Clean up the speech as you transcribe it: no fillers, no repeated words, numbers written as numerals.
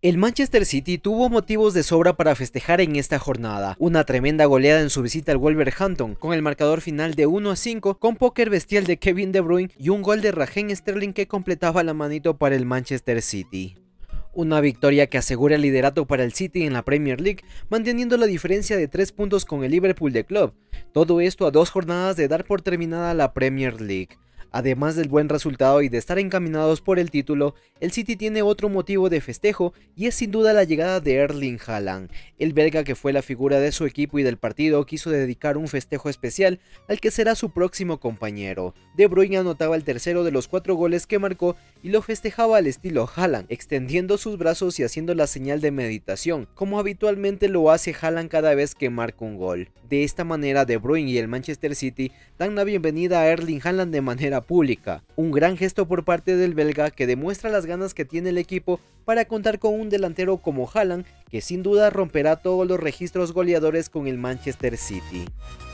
El Manchester City tuvo motivos de sobra para festejar en esta jornada, una tremenda goleada en su visita al Wolverhampton, con el marcador final de 1-5, con póker bestial de Kevin De Bruyne y un gol de Raheem Sterling que completaba la manito para el Manchester City. Una victoria que asegura el liderato para el City en la Premier League, manteniendo la diferencia de 3 puntos con el Liverpool de Club, todo esto a 2 jornadas de dar por terminada la Premier League. Además del buen resultado y de estar encaminados por el título, el City tiene otro motivo de festejo y es sin duda la llegada de Erling Haaland. El belga, que fue la figura de su equipo y del partido, quiso dedicar un festejo especial al que será su próximo compañero. De Bruyne anotaba el tercero de los 4 goles que marcó y lo festejaba al estilo Haaland, extendiendo sus brazos y haciendo la señal de meditación, como habitualmente lo hace Haaland cada vez que marca un gol. De esta manera, De Bruyne y el Manchester City dan la bienvenida a Erling Haaland de manera pública, un gran gesto por parte del belga que demuestra las ganas que tiene el equipo para contar con un delantero como Haaland, que sin duda romperá todos los registros goleadores con el Manchester City.